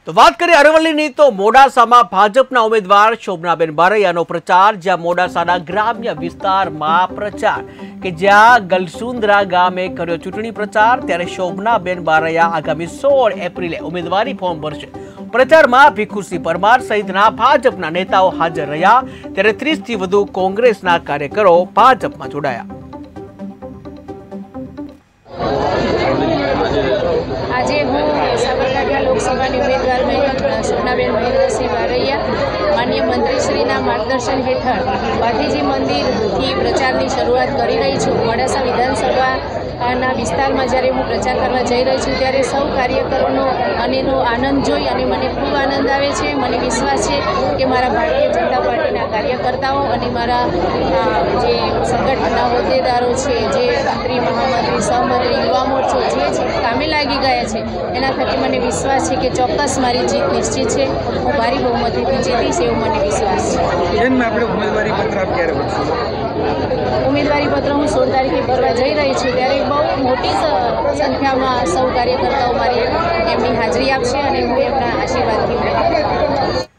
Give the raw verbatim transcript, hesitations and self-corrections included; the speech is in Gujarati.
તો વાત કરીએ અરવલ્લીની તો મોડાસામાં ભાજપના ઉમેદવાર શોભનાબેન બારૈયાનો પ્રચાર, જ્યાં મોડાસાના ગ્રામ્ય વિસ્તારમાં પ્રચાર કે જ્યાં ગલસુંદરા ગામે કર્યો ચૂંટણી પ્રચાર, ત્યારે શોભનાબેન બારૈયા આગામી સોળ એપ્રિલે ઉમેદવારી ફોર્મ ભરશે। પ્રચારમાં ભીખુસિંહ પરમાર સહિતના ભાજપના નેતાઓ હાજર રહ્યા, ત્યારે ત્રીસ થી વધુ કોંગ્રેસના કાર્યકરો ભાજપમાં જોડાયા। આજે હું સાબરકાંઠા લોકસભાની ઉમેદવાર શોભનાબેન મહેન્દ્રસિંહ બારૈયા માન્ય મંત્રીશ્રીના માર્ગદર્શન હેઠળ વાઘીજી મંદિરથી પ્રચારની શરૂઆત કરી રહી છું। મોડાસા વિધાનસભાના વિસ્તારમાં જ્યારે હું પ્રચાર કરવા જઈ રહી છું ત્યારે સૌ કાર્યકરોનો અને એનો આનંદ જોઈ અને મને ખૂબ આનંદ આવે છે। મને વિશ્વાસ છે કે મારા ભારતીય જનતા પાર્ટીના કાર્યકર્તાઓ અને મારા જે સંગઠનના હોદ્દેદારો છે, જે મંત્રી મહામંત્રી સહમંત્રી યુવા મોરચો જે કામે લાગી ગયા છે, એના થકી મને વિશ્વાસ છે કે ચોક્કસ મારી જીત નિશ્ચિત છે। હું ભારી બહુમતીથી જીતીશ એવો મને વિશ્વાસ છે। આપણે ઉમેદવારી પત્ર આપ ક્યારે ભરશો? ઉમેદવારી પત્ર હું સોળ તારીખે ભરવા જઈ રહી છું, ત્યારે બહુ મોટી સંખ્યામાં સૌ કાર્યકર્તાઓ મારી એમની હાજરી આપશે અને હું એમના આશીર્વાદથી